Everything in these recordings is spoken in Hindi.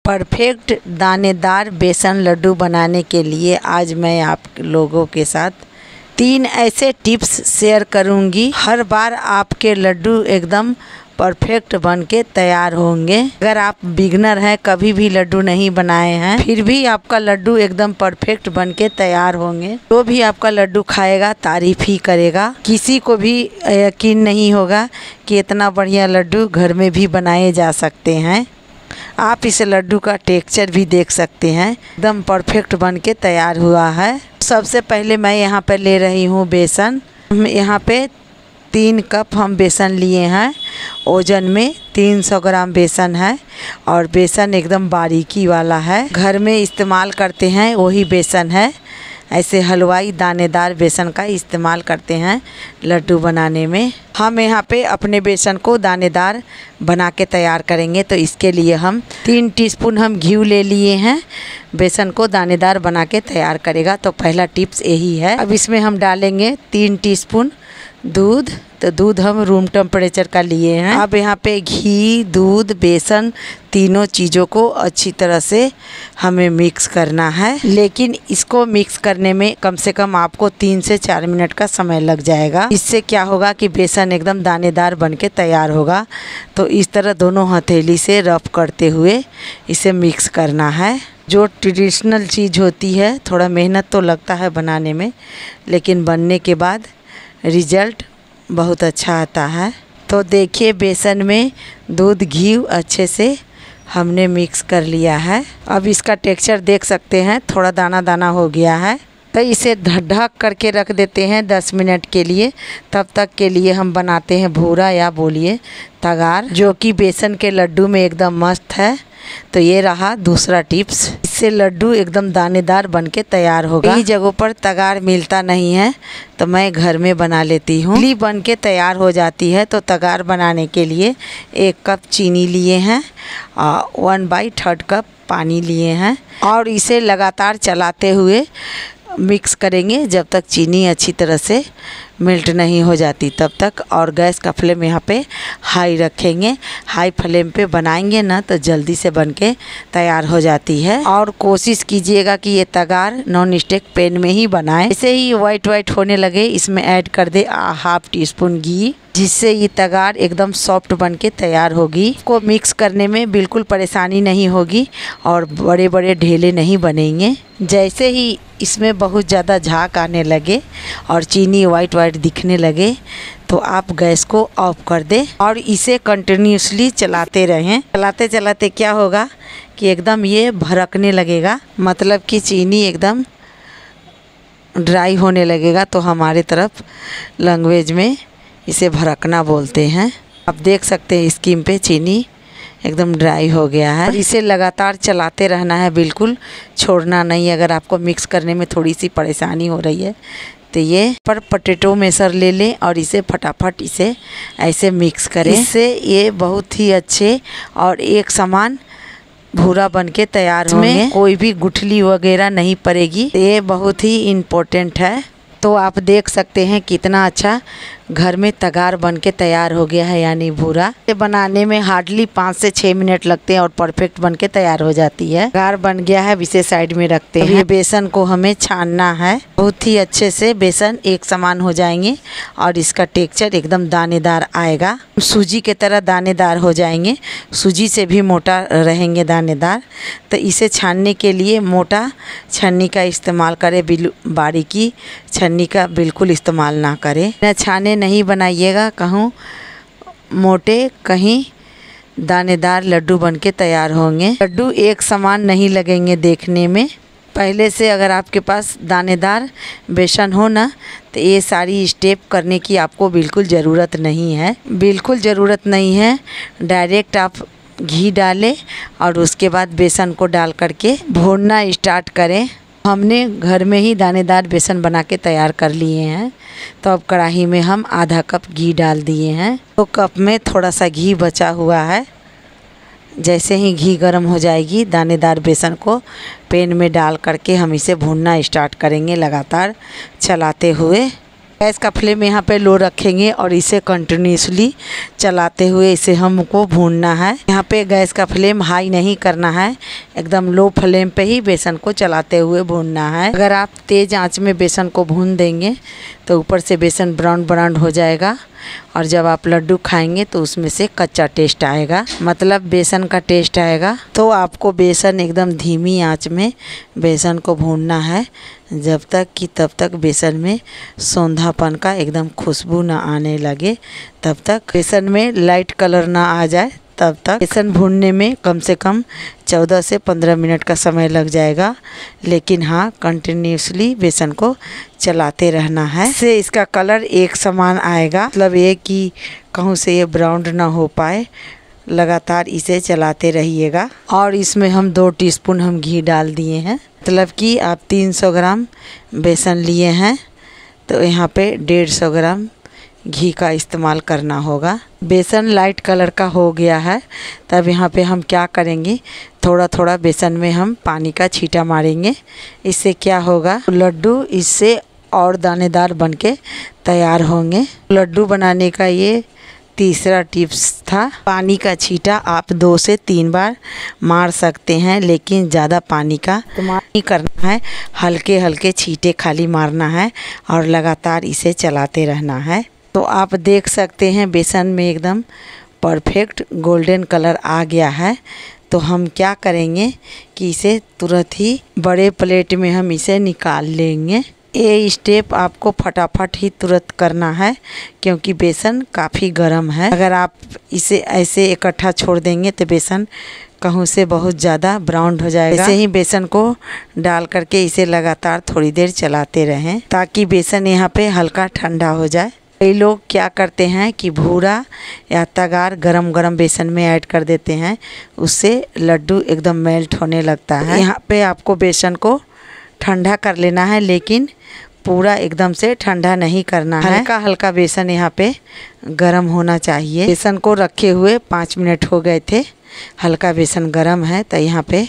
परफेक्ट दानेदार बेसन लड्डू बनाने के लिए आज मैं आप लोगों के साथ 3 ऐसे टिप्स शेयर करूंगी। हर बार आपके लड्डू एकदम परफेक्ट बन के तैयार होंगे। अगर आप बिगनर हैं, कभी भी लड्डू नहीं बनाए हैं, फिर भी आपका लड्डू एकदम परफेक्ट बन के तैयार होंगे। जो भी आपका लड्डू खाएगा तारीफ ही करेगा। किसी को भी यकीन नहीं होगा कि इतना बढ़िया लड्डू घर में भी बनाए जा सकते हैं। आप इस लड्डू का टेक्सचर भी देख सकते हैं, एकदम परफेक्ट बन के तैयार हुआ है। सबसे पहले मैं यहाँ पर ले रही हूँ बेसन। यहाँ पे 3 कप हम बेसन लिए हैं। ओजन में 300 ग्राम बेसन है और बेसन एकदम बारीकी वाला है। घर में इस्तेमाल करते हैं वही बेसन है। ऐसे हलवाई दानेदार बेसन का इस्तेमाल करते हैं लड्डू बनाने में। हम यहाँ पे अपने बेसन को दानेदार बना के तैयार करेंगे, तो इसके लिए हम 3 टीस्पून हम घी ले लिए हैं। बेसन को दानेदार बना के तैयार करेगा, तो पहला टिप्स यही है। अब इसमें हम डालेंगे 3 टीस्पून दूध। तो दूध हम रूम टेम्परेचर का लिए हैं। अब यहाँ पे घी, दूध, बेसन तीनों चीज़ों को अच्छी तरह से हमें मिक्स करना है। लेकिन इसको मिक्स करने में कम से कम आपको 3 से 4 मिनट का समय लग जाएगा। इससे क्या होगा कि बेसन एकदम दानेदार बन के तैयार होगा। तो इस तरह दोनों हथेली से रफ करते हुए इसे मिक्स करना है। जो ट्रेडिशनल चीज़ होती है, थोड़ा मेहनत तो लगता है बनाने में, लेकिन बनने के बाद रिजल्ट बहुत अच्छा आता है। तो देखिए बेसन में दूध घी अच्छे से हमने मिक्स कर लिया है। अब इसका टेक्सचर देख सकते हैं, थोड़ा दाना दाना हो गया है। तो इसे ढक करके रख देते हैं 10 मिनट के लिए। तब तक के लिए हम बनाते हैं भूरा या बोलिए तगार, जो कि बेसन के लड्डू में एकदम मस्त है। तो ये रहा दूसरा टिप्स। इससे लड्डू एकदम दानेदार बन के तैयार होगा। कई जगहों पर तगार मिलता नहीं है, तो मैं घर में बना लेती हूँ। इडली बन के तैयार हो जाती है। तो तगार बनाने के लिए 1 कप चीनी लिए हैं और 1/3 कप पानी लिए हैं और इसे लगातार चलाते हुए मिक्स करेंगे जब तक चीनी अच्छी तरह से मेल्ट नहीं हो जाती तब तक। और गैस का फ्लेम यहाँ पे हाई रखेंगे। हाई फ्लेम पे बनाएंगे ना तो जल्दी से बन के तैयार हो जाती है। और कोशिश कीजिएगा कि ये तगार नॉन स्टिक पैन में ही बनाएं। ऐसे ही वाइट होने लगे, इसमें ऐड कर दे 1/2 टीस्पून घी, जिससे ये तगार एकदम सॉफ्ट बन के तैयार होगी। इसको मिक्स करने में बिल्कुल परेशानी नहीं होगी और बड़े बड़े ढेले नहीं बनेंगे। जैसे ही इसमें बहुत ज़्यादा झाग आने लगे और चीनी वाइट दिखने लगे तो आप गैस को ऑफ कर दें और इसे कंटिन्यूसली चलाते रहें। चलाते चलाते क्या होगा कि एकदम ये भड़कने लगेगा, मतलब कि चीनी एकदम ड्राई होने लगेगा। तो हमारे तरफ लैंग्वेज में इसे भड़कना बोलते हैं। आप देख सकते हैं स्कीम पे चीनी एकदम ड्राई हो गया है। और इसे लगातार चलाते रहना है, बिल्कुल छोड़ना नहीं। अगर आपको मिक्स करने में थोड़ी सी परेशानी हो रही है तो ये पर पोटैटो मैशर ले लें और इसे फटाफट इसे ऐसे मिक्स करें। इससे ये बहुत ही अच्छे और एक समान भूरा बन के तैयार होंगे। कोई भी गुठली वगैरह नहीं पड़ेगी। ये बहुत ही इम्पोर्टेंट है। तो आप देख सकते हैं कितना अच्छा घर में तगार बन के तैयार हो गया है, यानी भूरा। ये बनाने में हार्डली 5 से 6 मिनट लगते हैं और परफेक्ट बन के तैयार हो जाती है। तगार बन गया है, इसे साइड में रखते हैं। ये बेसन को हमें छानना है। बहुत ही अच्छे से बेसन एक समान हो जाएंगे और इसका टेक्सचर एकदम दानेदार आएगा। सूजी की तरह दानेदार हो जाएंगे, सूजी से भी मोटा रहेंगे दानेदार। तो इसे छानने के लिए मोटा छन्नी का इस्तेमाल करें, बारीकी छन्नी का बिल्कुल इस्तेमाल ना करें। न छाने नहीं बनाइएगा, कहूँ मोटे कहीं दानेदार लड्डू बन के तैयार होंगे। लड्डू एक समान नहीं लगेंगे देखने में। पहले से अगर आपके पास दानेदार बेसन हो ना तो ये सारी स्टेप करने की आपको बिल्कुल ज़रूरत नहीं है। बिल्कुल ज़रूरत नहीं है। डायरेक्ट आप घी डालें और उसके बाद बेसन को डाल करके भूनना स्टार्ट करें। हमने घर में ही दानेदार बेसन बना के तैयार कर लिए हैं। तो अब कढ़ाई में हम आधा कप घी डाल दिए हैं। तो कप में थोड़ा सा घी बचा हुआ है। जैसे ही घी गर्म हो जाएगी, दानेदार बेसन को पैन में डाल करके हम इसे भूनना स्टार्ट करेंगे लगातार चलाते हुए। गैस का फ्लेम यहाँ पे लो रखेंगे और इसे कंटिन्यूसली चलाते हुए इसे हमको भूनना है। यहाँ पे गैस का फ्लेम हाई नहीं करना है, एकदम लो फ्लेम पे ही बेसन को चलाते हुए भूनना है। अगर आप तेज़ आंच में बेसन को भून देंगे तो ऊपर से बेसन ब्राउन ब्राउन हो जाएगा और जब आप लड्डू खाएंगे तो उसमें से कच्चा टेस्ट आएगा, मतलब बेसन का टेस्ट आएगा। तो आपको बेसन एकदम धीमी आंच में बेसन को भूनना है जब तक कि तब तक बेसन में सौंधापन का एकदम खुशबू ना आने लगे, तब तक बेसन में लाइट कलर ना आ जाए तब तक। बेसन भूनने में कम से कम 14 से 15 मिनट का समय लग जाएगा, लेकिन हाँ कंटिन्यूसली बेसन को चलाते रहना है। इससे इसका कलर एक समान आएगा, मतलब ये कि कहूँ से ये ब्राउन ना हो पाए। लगातार इसे चलाते रहिएगा। और इसमें हम 2 टीस्पून हम घी डाल दिए हैं, मतलब कि आप 300 ग्राम बेसन लिए हैं तो यहाँ पे 150 ग्राम घी का इस्तेमाल करना होगा। बेसन लाइट कलर का हो गया है, तब यहाँ पे हम क्या करेंगे, थोड़ा थोड़ा बेसन में हम पानी का छींटा मारेंगे। इससे क्या होगा, लड्डू इससे और दानेदार बनके तैयार होंगे। लड्डू बनाने का ये तीसरा टिप्स था। पानी का छींटा आप 2 से 3 बार मार सकते हैं, लेकिन ज़्यादा पानी का इस्तेमाल नहीं करना है। हल्के हल्के छींटे खाली मारना है और लगातार इसे चलाते रहना है। तो आप देख सकते हैं बेसन में एकदम परफेक्ट गोल्डन कलर आ गया है। तो हम क्या करेंगे कि इसे तुरंत ही बड़े प्लेट में हम इसे निकाल लेंगे। ये स्टेप आपको फटाफट ही तुरंत करना है क्योंकि बेसन काफ़ी गर्म है। अगर आप इसे ऐसे इकट्ठा छोड़ देंगे तो बेसन कहूँ से बहुत ज़्यादा ब्राउन हो जाएगा। ऐसे ही बेसन को डाल करके इसे लगातार थोड़ी देर चलाते रहें ताकि बेसन यहाँ पे हल्का ठंडा हो जाए। कई लोग क्या करते हैं कि भूरा या तगार गरम गरम बेसन में ऐड कर देते हैं, उससे लड्डू एकदम मेल्ट होने लगता है। यहाँ पे आपको बेसन को ठंडा कर लेना है, लेकिन पूरा एकदम से ठंडा नहीं करना है। हल्का हल्का बेसन यहाँ पे गरम होना चाहिए। बेसन को रखे हुए 5 मिनट हो गए थे, हल्का बेसन गरम है। तो यहाँ पे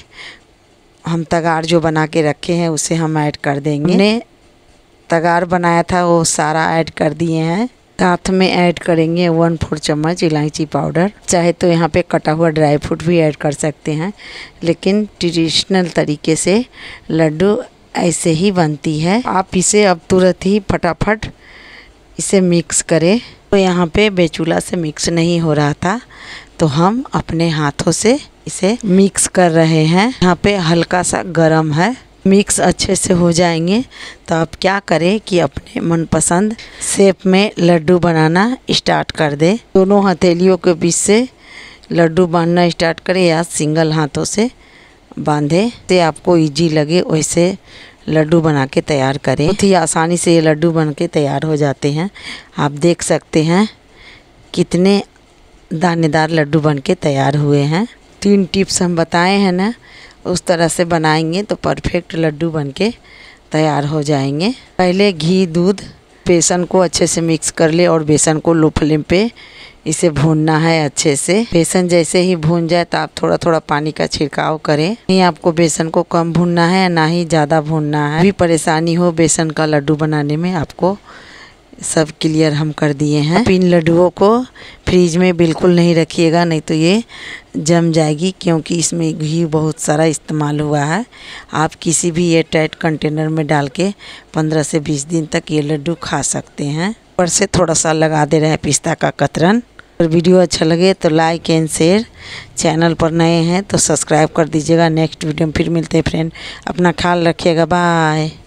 हम तगार जो बना के रखे हैं उसे हम ऐड कर देंगे। हमने तगार बनाया था वो सारा ऐड कर दिए हैं। साथ में ऐड करेंगे 1/4 चम्मच इलायची पाउडर। चाहे तो यहाँ पे कटा हुआ ड्राई फ्रूट भी ऐड कर सकते हैं, लेकिन ट्रेडिशनल तरीके से लड्डू ऐसे ही बनती है। आप इसे अब तुरंत ही फटाफट इसे मिक्स करें। तो यहाँ पे बेचूला से मिक्स नहीं हो रहा था, तो हम अपने हाथों से इसे मिक्स कर रहे हैं। यहाँ पे हल्का सा गरम है। मिक्स अच्छे से हो जाएंगे तो आप क्या करें कि अपने मनपसंद शेप में लड्डू बनाना स्टार्ट कर दें। दोनों हथेलियों के बीच से लड्डू बांधना स्टार्ट करें या सिंगल हाथों से बांधे। तो आपको इजी लगे वैसे लड्डू बना के तैयार करें। बहुत ही आसानी से ये लड्डू बन के तैयार हो जाते हैं। आप देख सकते हैं कितने दानेदार लड्डू बन के तैयार हुए हैं। 3 टिप्स हम बताए हैं ना, उस तरह से बनाएंगे तो परफेक्ट लड्डू बनके तैयार हो जाएंगे। पहले घी दूध बेसन को अच्छे से मिक्स कर ले और बेसन को लो फ्लेम पे इसे भूनना है अच्छे से। बेसन जैसे ही भून जाए तो आप थोड़ा थोड़ा पानी का छिड़काव करें। नहीं आपको बेसन को कम भूनना है ना ही ज़्यादा भूनना है। भी परेशानी हो बेसन का लड्डू बनाने में आपको सब क्लियर हम कर दिए हैं। इन लड्डुओं को फ्रीज में बिल्कुल नहीं रखिएगा, नहीं तो ये जम जाएगी क्योंकि इसमें घी बहुत सारा इस्तेमाल हुआ है। आप किसी भी एयर टाइट कंटेनर में डाल के 15 से 20 दिन तक ये लड्डू खा सकते हैं। ऊपर से थोड़ा सा लगा दे रहे हैं पिस्ता का कतरन। अगर वीडियो अच्छा लगे तो लाइक एंड शेयर, चैनल पर नए हैं तो सब्सक्राइब कर दीजिएगा। नेक्स्ट वीडियो में फिर मिलते हैं फ्रेंड, अपना ख्याल रखिएगा, बाय।